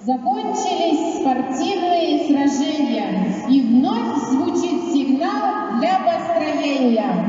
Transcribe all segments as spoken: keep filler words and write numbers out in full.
Закончились спортивные сражения, и вновь звучит сигнал для построения.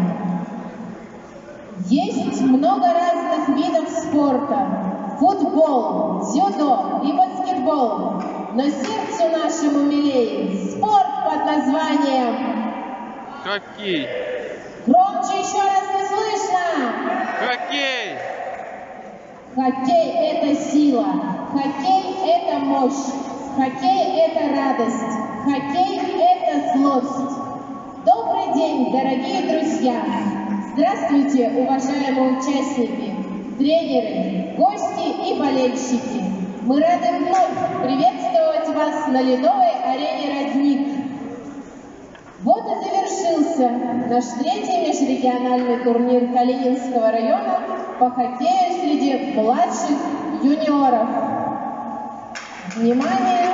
Есть много разных видов спорта: футбол, дзюдо и баскетбол. Но сердцу нашему милее спорт под названием... Хоккей. Громче, еще раз не слышно. Хоккей. Хоккей – это сила, хоккей – это мощь, хоккей – это радость, хоккей – это злость. Добрый день, дорогие друзья! Здравствуйте, уважаемые участники, тренеры, гости и болельщики! Мы рады вновь приветствовать вас на ледовой арене «Родник». Вот и завершился наш третий межрегиональный турнир Калининского района по хоккею среди младших юниоров. Внимание!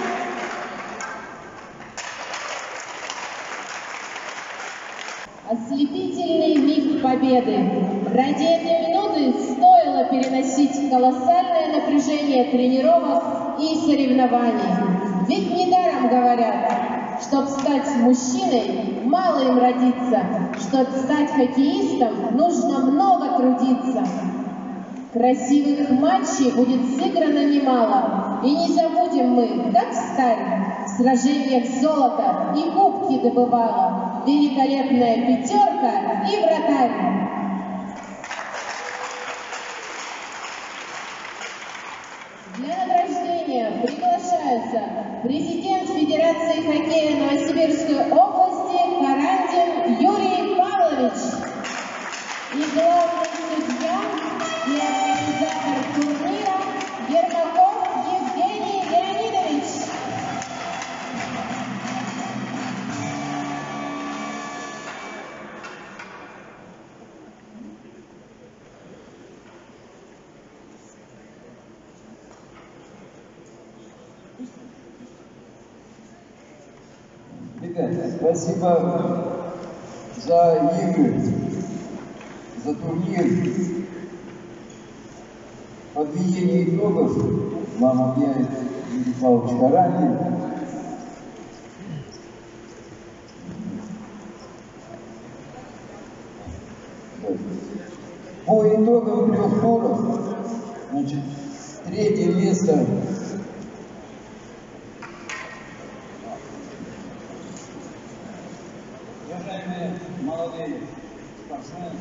Ослепительный миг победы. Ради этой минуты стоило переносить колоссальное напряжение тренировок и соревнований. Ведь недаром говорят, чтоб стать мужчиной, мало им родиться, чтоб стать хоккеистом, нужно много трудиться. Красивых матчей будет сыграно немало, и не забудем мы, как сталь в сражениях золота и кубки добывала великолепная пятерка и вратарь. Для награждения приглашаются президент Федерации хоккея Новосибирской области Карандин Юрий Павлович и главный судья и организатор турнира Ермаков Евгений Леонидович. Ребят, спасибо за игры, за турнир. Подведение итогов вам объявит Юрий Павлович Карандин. По итогам трех туров, значит, третье место молодые спортсмены.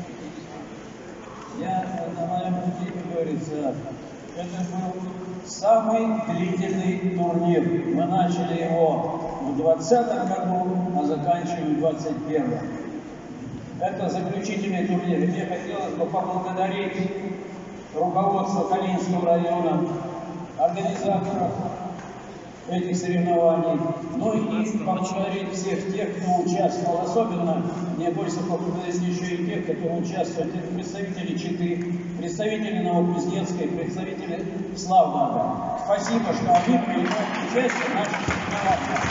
Я на моем пути, как говорится, это был самый длительный турнир. Мы начали его в двадцатом году, а заканчиваем в двадцать первом. Это заключительный турнир. И мне хотелось бы поблагодарить руководство Калининского района, организаторов этих соревнований, ну и поблагодарить всех тех, кто участвовал, особенно, мне хочется поблагодарить еще и тех, которые участвуют, это представители Читы, представители Новокузнецкой, представители Славграда. Спасибо, что они принимают участие в наших соревнованиях.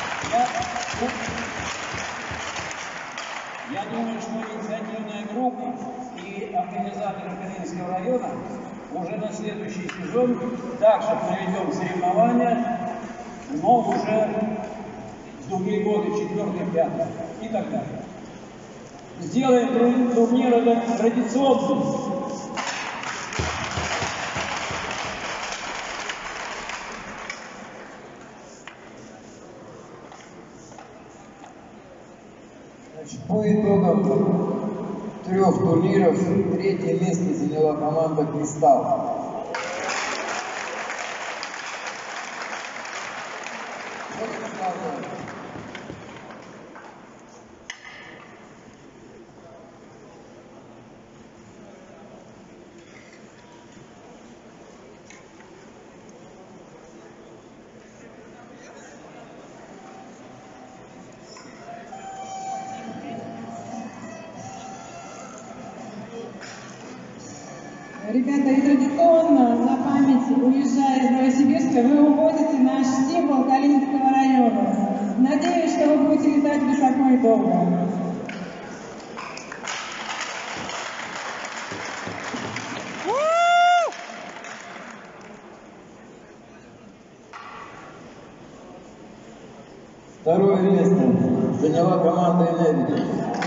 Я, я думаю, что инициативная группа и организаторы Калининского района уже на следующий сезон также проведем соревнования, но уже в другие годы, четвертый, пятый и так далее. Сделаем турнир этот традиционным. Значит, по итогам трех турниров третье место заняла команда «Кристалл». Ребята, и традиционно на память, уезжая из Новосибирска, вы увозите наш символ Калининского района. Надеюсь, что вы будете летать высоко и долго. Второе место заняла команда «Энергия».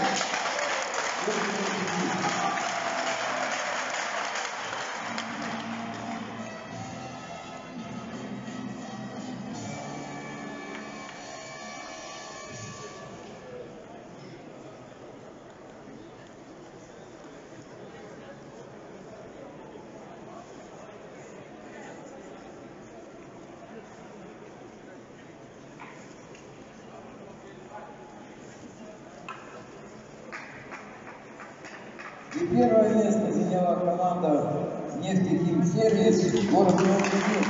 И первое место заняла команда «Нефтехимсервис» город Новосибирск.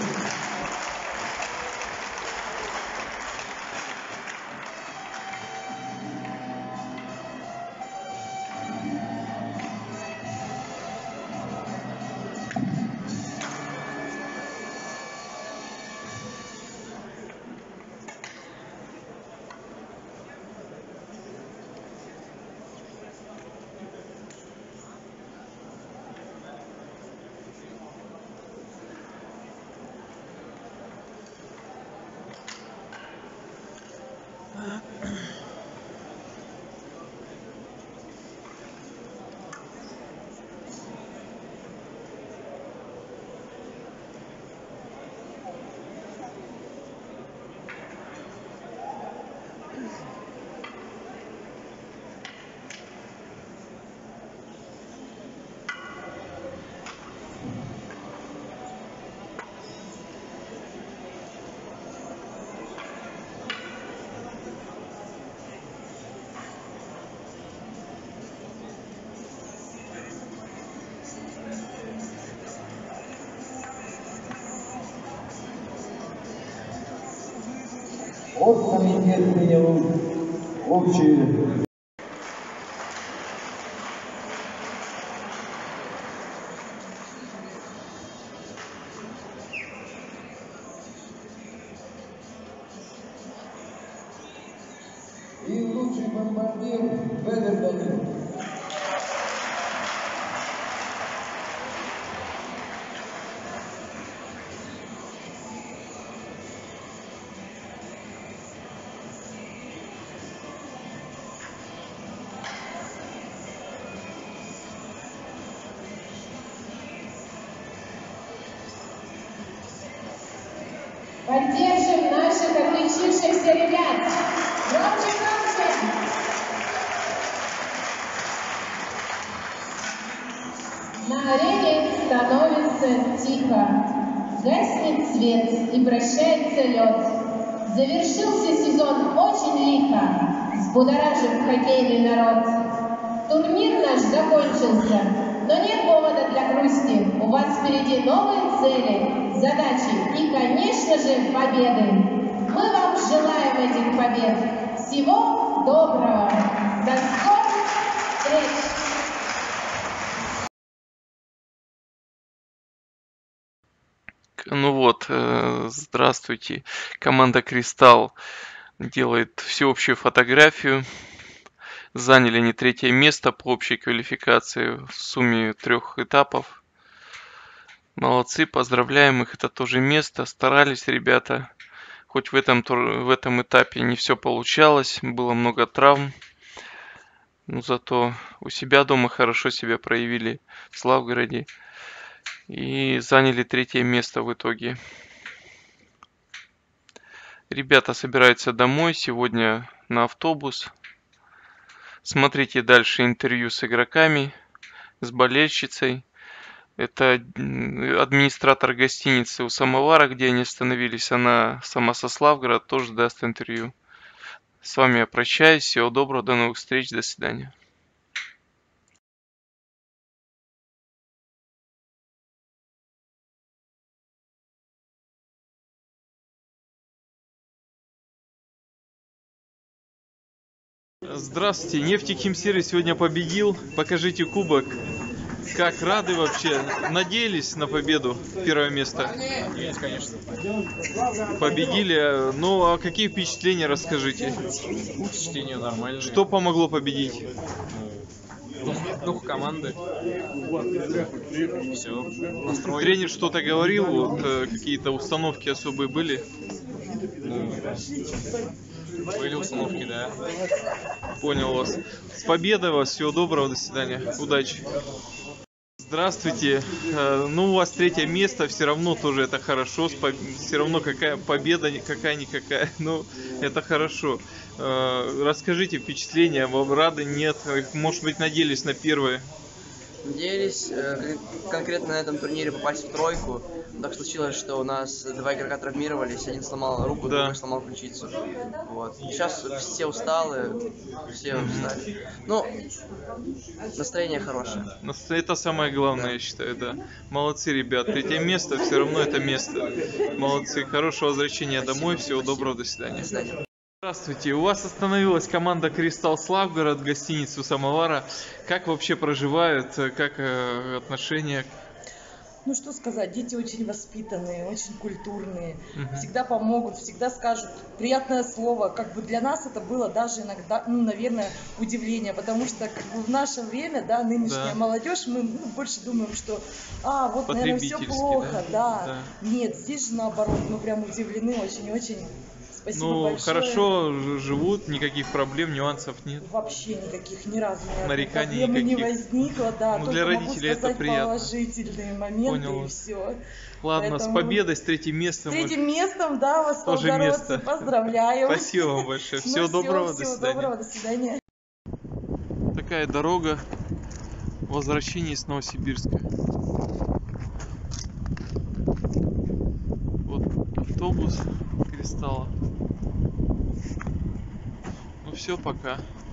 Оргкомитет принял общие. И лучший бомбардир Ведер Данил. Поддержим наших отличившихся ребят. Громче, громче. На арене становится тихо. Гаснет свет и прощается лед. Завершился сезон очень лихо, взбудоражив хоккейный народ. Турнир наш закончился, но нет повода для грусти. У вас впереди новые цели, задачи и, конечно же, победы. Мы вам желаем этих побед. Всего доброго. До скорых встреч. Ну вот, э, здравствуйте. Команда «Кристалл» делает всеобщую фотографию. Заняли они третье место по общей квалификации в сумме трех этапов. Молодцы, поздравляем их, это тоже место. Старались ребята, хоть в этом, в этом этапе не все получалось, было много травм. Но зато у себя дома хорошо себя проявили в Славгороде. И заняли третье место в итоге. Ребята собираются домой сегодня на автобус. Смотрите дальше интервью с игроками, с болельщицей. Это администратор гостиницы у Самовара, где они остановились. Она сама со Славгорода, тоже даст интервью. С вами я прощаюсь. Всего доброго, до новых встреч, до свидания. Здравствуйте, Нефтехимсервис сегодня победил. Покажите кубок. Как рады вообще? Надеялись на победу, первое место? Есть, конечно. Победили. Ну, а какие впечатления, расскажите? Впечатление нормальное. Что помогло победить? Дух команды. Все. Настрой. Тренер что-то говорил? Вот, какие-то установки особые были? Ну, Были установки, да. Понял вас. С победой вас, всего доброго, до свидания, удачи. Здравствуйте. Э, Ну, у вас третье место, все равно тоже это хорошо. Все равно какая победа, какая-никакая. Ну, это хорошо. Э, Расскажите впечатления, вам рады, нет? Может быть, надеялись на первое? Надеялись э, кон- конкретно на этом турнире попасть в тройку. Так случилось, что у нас два игрока травмировались, один сломал руку, Да. другой сломал ключицу. Вот. Сейчас все усталы, все устали. Ну, настроение хорошее. Но это самое главное, я считаю, да. Молодцы, ребят. Третье место, все равно это место. Молодцы. Хорошего возвращения домой. Всего доброго, до свидания. До свидания. Здравствуйте. У вас остановилась команда Кристалл Славгород, гостиницу Самовара. Как вообще проживают? Как э, отношения? Ну что сказать, дети очень воспитанные, очень культурные, Мгм. всегда помогут, всегда скажут приятное слово. Как бы для нас это было даже иногда, ну, наверное, удивление, потому что как бы в наше время, да, нынешняя Да. молодежь, мы ну, больше думаем, что, а, вот, наверное, все Потребительски, плохо, да? да. Нет, здесь же наоборот, мы прям удивлены очень и очень. Спасибо Ну, большое. хорошо ж- живут, никаких проблем, нюансов нет. Вообще никаких, ни разу ни одной Нареканий проблемы не никаких. возникло, да. Ну, только для могу родителей это сказать приятно. положительные моменты Понял и вас. все. Ладно, Поэтому- с победой, с третьим местом. С третьим местом, да, вас, Тоже Волгородцы, место. поздравляю. Спасибо вам большое. Ну, Всего всё, доброго, до всего свидания. доброго, до свидания. Такая дорога возвращения из Новосибирска. Вот автобус Кристалла. Ну все, пока.